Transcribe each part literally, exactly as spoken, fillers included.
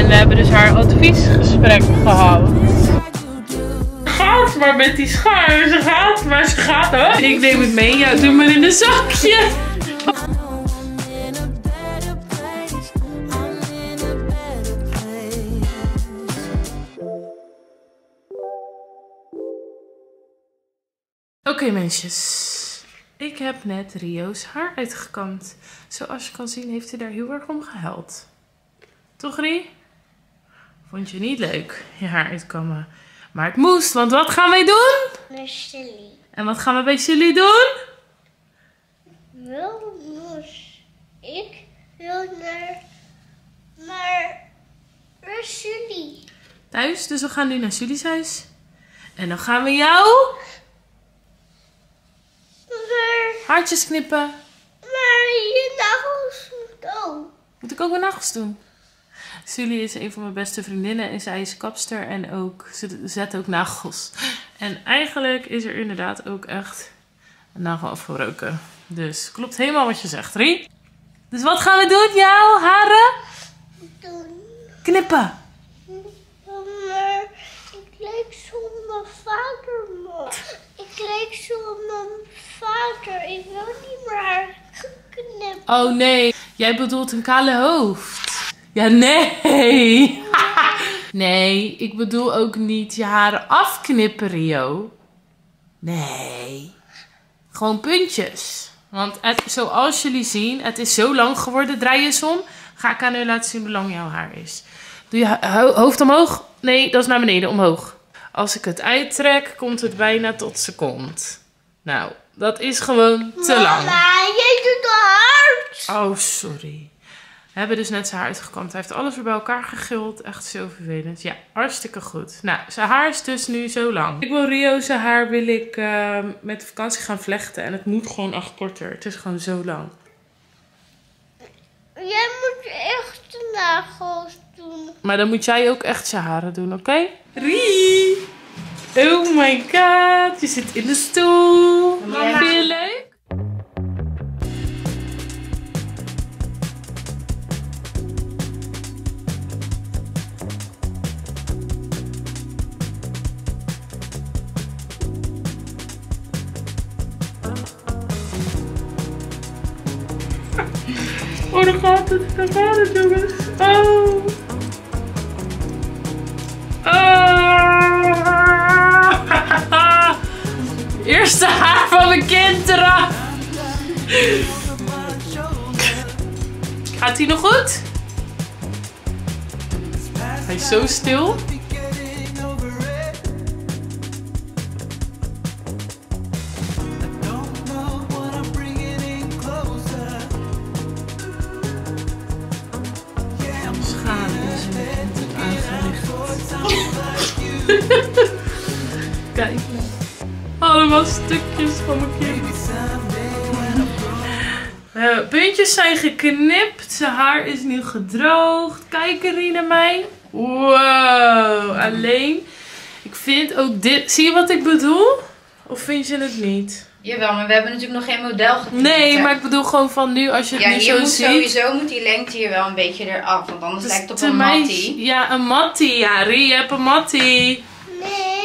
we hebben dus haar adviesgesprek gehad. Gaat maar met die schaar. Ze gaat, maar ze gaat hoor. Ik neem het mee. Ja, doe maar in een zakje. Oké okay, mensjes, ik heb net Rio's haar uitgekamd. Zoals je kan zien heeft hij daar heel erg om gehuild. Toch Rie? Vond je niet leuk, je haar uitkammen? Maar het moest, want wat gaan wij doen? Naar Sully. En wat gaan we bij Sully doen? Wel, moes. Ik wil naar, naar, naar Sully. Thuis, dus we gaan nu naar Sully's huis. En dan gaan we jou... Maar, haartjes knippen. maar je nagels ook. Moet ik ook mijn nagels doen? Sully is een van mijn beste vriendinnen en zij is kapster en ook, ze zet ook nagels. En eigenlijk is er inderdaad ook echt een nagel afgebroken. Dus klopt helemaal wat je zegt, Rie. Dus wat gaan we doen? Jouw haren? Doen. Knippen. Maar ik lijk zo op mijn vader, man. Ik lijk zo op mijn vader. Ik wil niet meer haar knippen. Oh nee, jij bedoelt een kale hoofd. Ja, nee. Nee, ik bedoel ook niet je haren afknippen, Rio. Nee. Gewoon puntjes. Want het, zoals jullie zien, het is zo lang geworden. Draai je eens om. Ga ik aan u laten zien hoe lang jouw haar is. Doe je ho hoofd omhoog? Nee, dat is naar beneden, omhoog. Als ik het uittrek, komt het bijna tot zijn kont. Nou, dat is gewoon te Mama, lang. Mama, jij doet te hard. Oh, sorry. We hebben dus net zijn haar uitgekamd. Hij heeft alles weer bij elkaar geguld. Echt zo vervelend. Ja, hartstikke goed. Nou, zijn haar is dus nu zo lang. Ik wil Rio zijn haar wil ik uh, met de vakantie gaan vlechten. En het moet gewoon echt korter. Het is gewoon zo lang. Jij moet echt de nagels doen. Maar dan moet jij ook echt zijn haren doen, oké? Okay? Rie! Oh my god. Je zit in de stoel. Mama. Vind je leuk? Oh, daar gaat het. Daar gaat het, jongens. Oh. Oh. Eerste haar van mijn kind eraf. Gaat hij nog goed? Hij is zo stil. Kijk, allemaal stukjes van mijn kind. Uh, puntjes zijn geknipt. Zijn haar is nu gedroogd. Kijk Rie naar mij. Wow, alleen. Ik vind ook dit. Zie je wat ik bedoel? Of vind je het niet? Jawel, maar we hebben natuurlijk nog geen model geknipt. Nee, hè? maar ik bedoel gewoon van nu als je het ja, nu hier zo moet ziet. Sowieso moet die lengte hier wel een beetje eraf. Want anders Dus lijkt het op te een mij- mattie. Ja, een mattie. Ja, Rie, je hebt een mattie. Nee.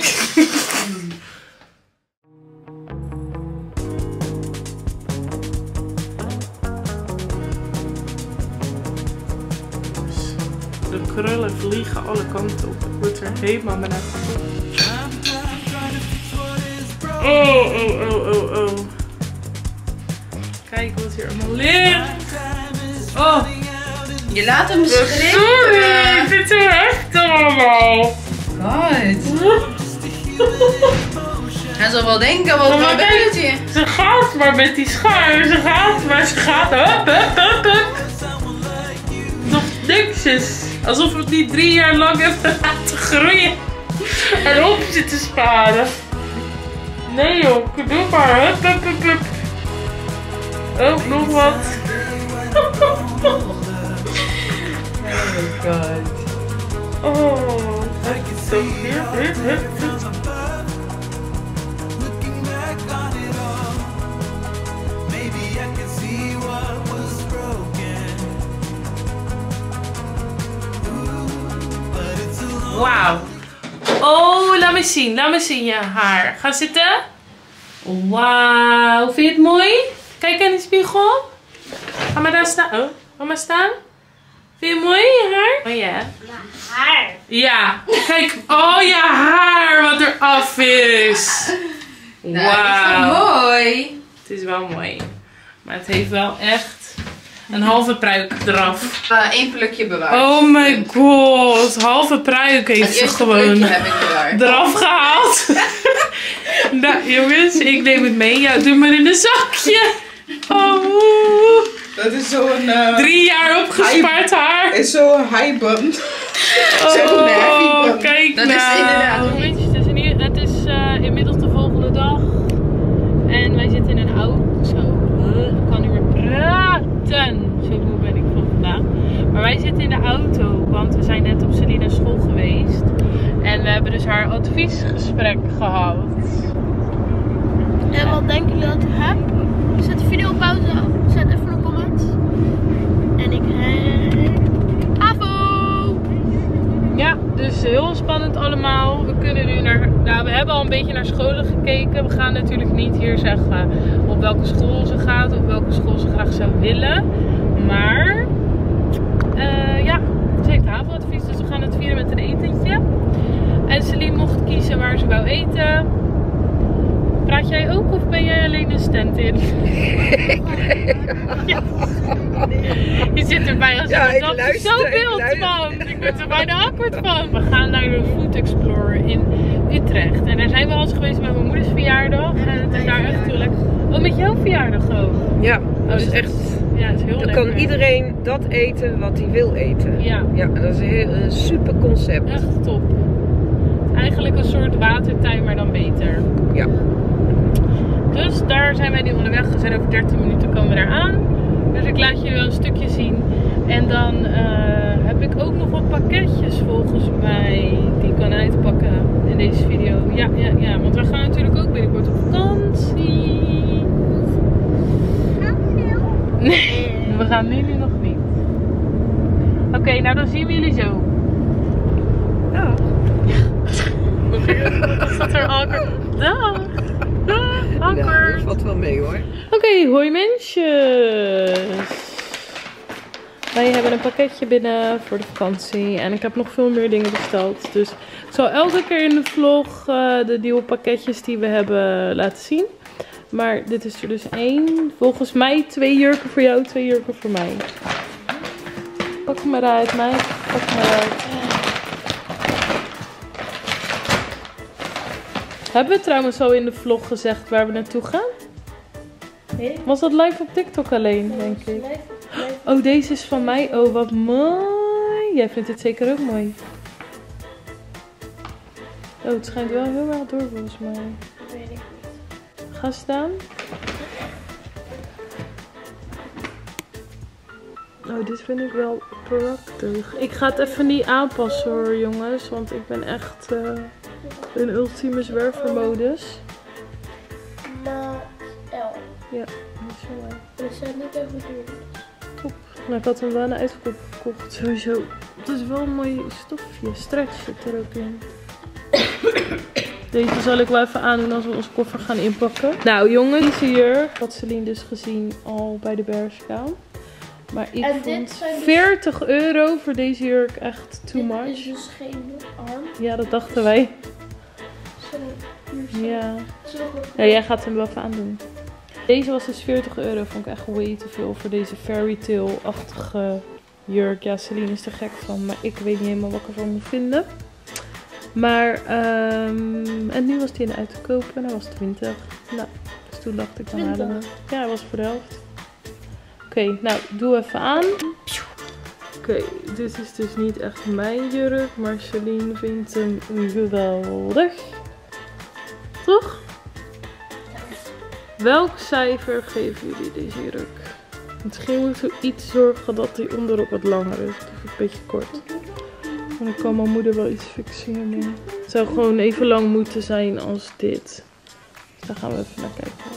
De krullen vliegen alle kanten op. Ik word er helemaal mee naar. Oh, oh, oh, oh, oh. Kijk wat hier allemaal ligt. Oh, Je laat hem schrikken. sorry. Ik vind het zo heftig allemaal. God. Hij zal wel denken, wat Maar gebeurt kijk, hier? ze gaat maar met die schaar. Ze gaat, maar ze gaat. Hup, hup, hup, hup. Nog niksjes. Alsof we het niet drie jaar lang hebben laten groeien. En op zitten sparen. Nee joh, doe maar. Hup, hup, hup, hup. Oh, nog wat. Oh god. Oh, dat is zo weer. Hup, hup, hup. Wauw. Oh, laat me zien. Laat me zien je haar. Ga zitten. Wauw. Vind je het mooi? Kijk in de spiegel. Ga maar daar staan. Oh, ga maar staan. Vind je het mooi, je haar? Oh ja. Mijn haar. Ja. Kijk. Oh, je haar wat er af is. Nou, dat is Wauw. wel mooi. Het is wel mooi. Maar het heeft wel echt een halve pruik eraf. Eén plukje bewaard. Oh my god. Halve pruik heeft Het ze eerste gewoon plukje heb ik bewaard. eraf gehaald. Nou jongens, ik neem het mee. Ja, doe maar in een zakje. Oh. Dat is zo'n... Uh, Drie jaar opgespaard haar. is zo'n high bun. Oh, heavy bun. kijk Dat nou. is inderdaad een Mensen, het is, in, het is uh, inmiddels de volgende dag. En wij zitten in een auto. Zo, ik kan niet meer praten. Zo moe ben ik van vandaag. Maar wij zitten in de auto, want we zijn net op Celina's school geweest. En we hebben dus haar adviesgesprek gehad. En wat denken jullie dat ik heb? Zet de video op pauze. Zet even een comment. En ik heb... Avo! Ja, dus heel spannend allemaal. We kunnen nu naar... Nou, we hebben al een beetje naar scholen gekeken. We gaan natuurlijk niet hier zeggen op welke school ze gaat. Of welke school ze graag zou willen. Maar... Uh, ja, ze heeft haveradvies. Dus we gaan het vieren met een etentje. En Celine mocht kiezen waar ze wou eten. Praat jij ook of ben jij alleen een stand in? Ja. Je zit erbij als Ja, je ik dat luister, zo ik beeld luister. van. Ik word er bijna awkward van. We gaan naar de Food Explorer in Utrecht. En daar zijn we al eens geweest met mijn moeders verjaardag. En het is daar echt heel lekker. Oh, met jouw verjaardag ook? Ja, dat is dus- echt... Ja, het is heel Dan lekker. kan iedereen dat eten wat hij wil eten. Ja, Ja, en dat is een, heel, een super concept. echt top. Eigenlijk een soort watertuin, maar dan beter. Ja. Dus daar zijn wij nu onderweg. We zijn over dertien minuten komen we daar aan. Dus ik laat jullie wel een stukje zien. En dan uh, heb ik ook nog wat pakketjes volgens mij die ik kan uitpakken in deze video. Ja, ja, ja. Want we gaan natuurlijk ook binnenkort op vakantie. Nee, we gaan nu, nu nog niet. Oké, okay, nou dan zien we jullie zo. Ja. Dat zat er awkward. Dag. Nou, dat Awkward. valt wel mee hoor. Oké, okay, hoi mensjes. Wij hebben een pakketje binnen voor de vakantie. En ik heb nog veel meer dingen besteld. Dus ik zal elke keer in de vlog uh, de nieuwe pakketjes die we hebben laten zien. Maar dit is er dus één. Volgens mij twee jurken voor jou, twee jurken voor mij. Pak hem maar uit, meid. Pak hem maar uit. Hebben we trouwens al in de vlog gezegd waar we naartoe gaan? Nee. Was dat live op TikTok alleen, denk ik? Oh, deze is van mij. Oh, wat mooi. Jij vindt het zeker ook mooi. Oh, het schijnt wel heel erg door volgens mij. Weet ik niet. Ga staan. Oh, dit vind ik wel prachtig. Ik ga het even niet aanpassen hoor, jongens. Want ik ben echt uh, in ultieme zwervermodus. Maar L. Ja, dat is wel waar. We zijn net even duur. Top. Nou, ik had hem wel een uitverkoop gekocht. Sowieso. Het is wel een mooi stofje. Stretch zit er ook in. Deze zal ik wel even aandoen als we onze koffer gaan inpakken. Nou jongens, deze jurk had Celine dus gezien al bij de Bershka. Maar ik En dit vond zijn dus- veertig euro voor deze jurk echt too Dit much. is dus geen arm. Ja, dat dachten wij. Zo, hier zo. Ja. Zo goed. Ja, jij gaat hem wel even aandoen. Deze was dus veertig euro. Vond ik echt way te veel voor deze fairy tale-achtige jurk. Ja, Celine is er gek van. Maar ik weet niet helemaal wat ik ervan moet vinden. Maar, um, en nu was die in de uit te kopen. En hij was twintig. Nou, dus toen dacht ik, dan halen we. Ja, hij was voor de helft. Oké, okay, nou, doe even aan. Oké, okay, dit is dus niet echt mijn jurk. Maar Celine vindt hem geweldig. Toch? Welk cijfer geven jullie deze jurk? Misschien moeten we iets zorgen dat die onderrok wat langer is. Of een beetje kort. Dan kan mijn moeder wel iets fixeren. Het zou gewoon even lang moeten zijn als dit. Dus daar gaan we even naar kijken.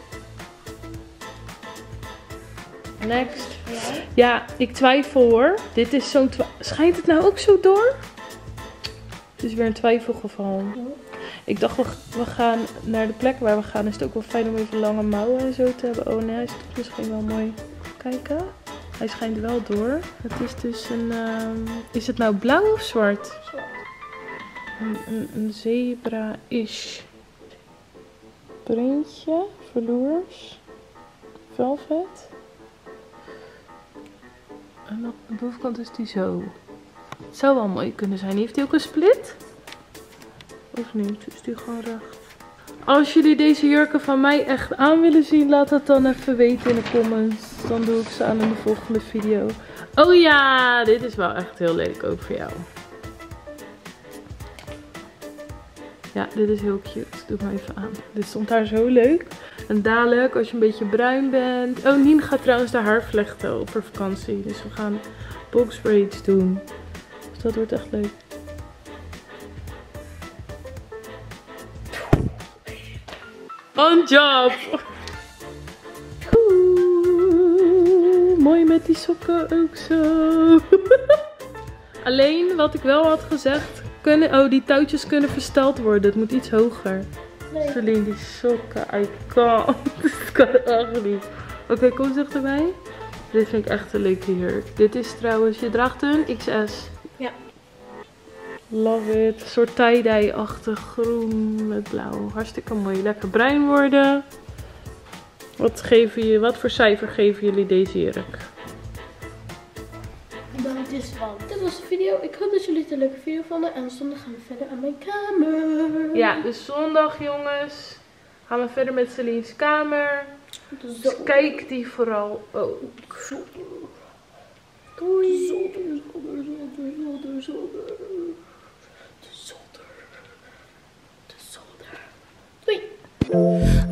Next. Ja, ik twijfel hoor. Dit is zo'n twa- Schijnt het nou ook zo door? is weer een twijfelgeval. Ik dacht, we, we gaan naar de plek waar we gaan. Is het ook wel fijn om even lange mouwen en zo te hebben. Oh nee, hij is toch misschien wel mooi. Kijken. Hij schijnt wel door. Het is dus een... Uh, is het nou blauw of zwart? Zwart. Een, een, een zebra-ish printje. Velours. Velvet. En op de bovenkant is die zo. Het zou wel mooi kunnen zijn. Heeft hij ook een split? Of niet? Is die gewoon recht? Als jullie deze jurken van mij echt aan willen zien, laat het dan even weten in de comments. Dan doe ik ze aan in de volgende video. Oh ja, dit is wel echt heel leuk ook voor jou. Ja, dit is heel cute. Doe maar even aan. Dit stond daar zo leuk. En dadelijk, als je een beetje bruin bent. Oh, Nien gaat trouwens de haar vlechten op haar vakantie. Dus we gaan box braids doen. Dus dat wordt echt leuk. On job! Oeh, mooi met die sokken ook zo. Alleen, wat ik wel had gezegd, kunnen, oh, die touwtjes kunnen versteld worden. Het moet iets hoger. Nee. Celine, die sokken, I can't. Dat kan echt niet. Oké, okay, kom dichterbij. Dit vind ik echt een leuke jurk. Dit is trouwens, je draagt een X S. Ja. Love it. Een soort tie-dye-achtig groen met blauw. Hartstikke mooi. Lekker bruin worden. Wat, geven je, wat voor cijfer geven jullie deze jurk? Nou, dit is wel. Dit was de video. Ik hoop dat jullie het een leuke video vonden. En zondag gaan we verder aan mijn kamer. Ja, dus zondag jongens gaan we verder met Celine's kamer. Dus Zo. kijk die vooral ook. Doei. Zolder, zolder, zolder, zolder, zolder. De zolder. De zolder. Doei.